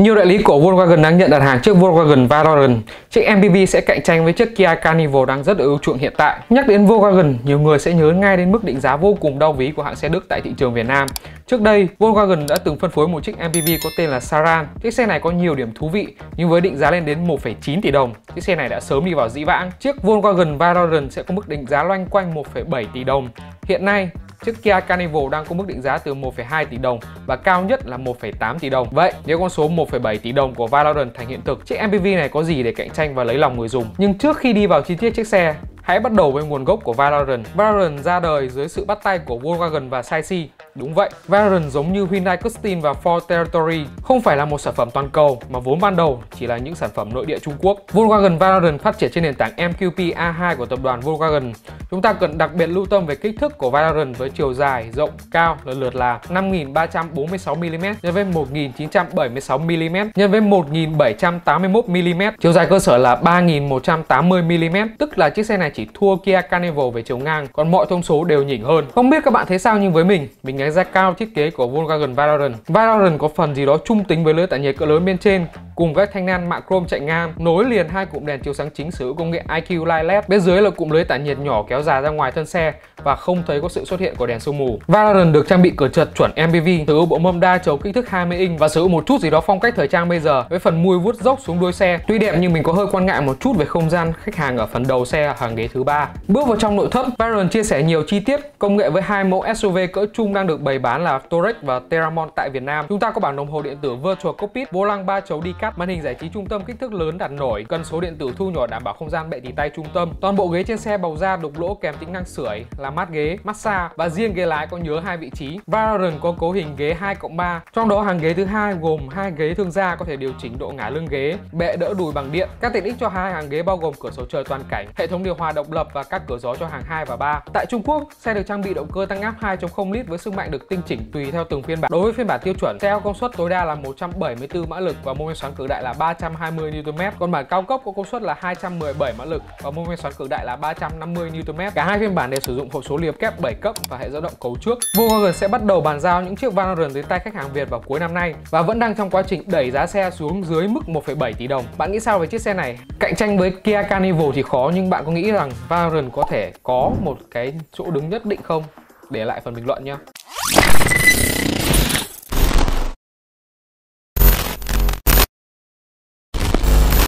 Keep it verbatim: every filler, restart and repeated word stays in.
Nhiều đại lý của Volkswagen đang nhận đặt hàng chiếc Volkswagen Valorant. Chiếc em pê vê sẽ cạnh tranh với chiếc Kia Carnival đang rất được ưa chuộng hiện tại. Nhắc đến Volkswagen, nhiều người sẽ nhớ ngay đến mức định giá vô cùng đau ví của hãng xe Đức tại thị trường Việt Nam. Trước đây, Volkswagen đã từng phân phối một chiếc em pê vê có tên là Saran. Chiếc xe này có nhiều điểm thú vị, nhưng với định giá lên đến một phẩy chín tỷ đồng, chiếc xe này đã sớm đi vào dĩ vãng. Chiếc Volkswagen Valorant sẽ có mức định giá loanh quanh một phẩy bảy tỷ đồng. Hiện nay, chiếc Kia Carnival đang có mức định giá từ một phẩy hai tỷ đồng và cao nhất là một phẩy tám tỷ đồng. Vậy nếu con số một phẩy bảy tỷ đồng của Valorant thành hiện thực, chiếc em pê vê này có gì để cạnh tranh và lấy lòng người dùng? Nhưng trước khi đi vào chi tiết chiếc xe, hãy bắt đầu với nguồn gốc của Valorant. Valorant ra đời dưới sự bắt tay của Volkswagen và Saisi. Đúng vậy, Valorant giống như Hyundai Custom và Ford Territory không phải là một sản phẩm toàn cầu mà vốn ban đầu chỉ là những sản phẩm nội địa Trung Quốc. Volkswagen Valorant phát triển trên nền tảng em quy pê A hai của tập đoàn Volkswagen. Chúng ta cần đặc biệt lưu tâm về kích thước của Valorant với chiều dài, rộng, cao lần lượt là năm nghìn ba trăm bốn mươi sáu mi li mét nhân với một nghìn chín trăm bảy mươi sáu mi li mét nhân với một nghìn bảy trăm tám mươi mốt mi li mét. Chiều dài cơ sở là ba nghìn một trăm tám mươi mi li mét, tức là chiếc xe này chỉ thua Kia Carnival về chiều ngang, còn mọi thông số đều nhỉnh hơn. Không biết các bạn thấy sao, nhưng với mình, mình đánh giá cao thiết kế của Volkswagen Valorant. Valorant có phần gì đó trung tính với lưới tản nhiệt cỡ lớn bên trên, cùng các thanh nan mạ chrome chạy ngang, nối liền hai cụm đèn chiếu sáng chính sử dụng công nghệ i quy Light led. Bên dưới là cụm lưới tản nhiệt nhỏ kéo dài ra ngoài thân xe và không thấy có sự xuất hiện của đèn sương mù. Valorant được trang bị cửa trượt chuẩn em pê vê, sử dụng bộ mâm đa chấu kích thước hai mươi inch và sử dụng một chút gì đó phong cách thời trang bây giờ với phần mui vuốt dốc xuống đuôi xe. Tuy đẹp nhưng mình có hơi quan ngại một chút về không gian khách hàng ở phần đầu xe, hàng ghế thứ ba. Bước vào trong nội thất, Valorant chia sẻ nhiều chi tiết công nghệ với hai mẫu ét u vê cỡ trung đang được bày bán là Touareg và Terramon tại Việt Nam. Chúng ta có bảng đồng hồ điện tử Virtual Cockpit, vô lăng ba chấu đi-cắt, màn hình giải trí trung tâm kích thước lớn đặt nổi, cân số điện tử thu nhỏ đảm bảo không gian bệ tì tay trung tâm. Toàn bộ ghế trên xe bọc da đục lỗ kèm tính năng sưởi, làm mát ghế, massage và riêng ghế lái có nhớ hai vị trí. Valorant có cấu hình ghế hai cộng ba, trong đó hàng ghế thứ hai gồm hai ghế thương gia có thể điều chỉnh độ ngả lưng ghế, bệ đỡ đùi bằng điện. Các tiện ích cho hai hàng ghế bao gồm cửa sổ trời toàn cảnh, hệ thống điều hòa độc lập và các cửa gió cho hàng hai và ba. Tại Trung Quốc, xe được trang bị động cơ tăng áp hai chấm không lít với sức mạnh được tinh chỉnh tùy theo từng phiên bản. Đối với phiên bản tiêu chuẩn, xe có công suất tối đa là một trăm bảy mươi tư mã lực và mô men xoắn cực đại là ba trăm hai mươi niu tơn mét. Còn bản cao cấp có công suất là hai trăm mười bảy mã lực và mô men xoắn cực đại là ba trăm năm mươi niu tơn mét. Cả hai phiên bản đều sử dụng hộp số liệp kép bảy cấp và hệ dẫn động cấu trước. Volkswagen sẽ bắt đầu bàn giao những chiếc Valorant đến tay khách hàng Việt vào cuối năm nay và vẫn đang trong quá trình đẩy giá xe xuống dưới mức một phẩy bảy tỷ đồng. Bạn nghĩ sao về chiếc xe này? Cạnh tranh với Kia Carnival thì khó, nhưng bạn có nghĩ rằng Valorant có thể có một cái chỗ đứng nhất định không? Để lại phần bình luận nhé.